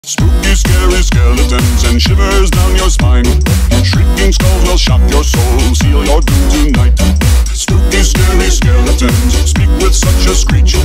Spooky, scary skeletons and shivers down your spine. Shrieking skulls will shock your soul, seal your doom tonight. Spooky, scary skeletons speak with such a screech.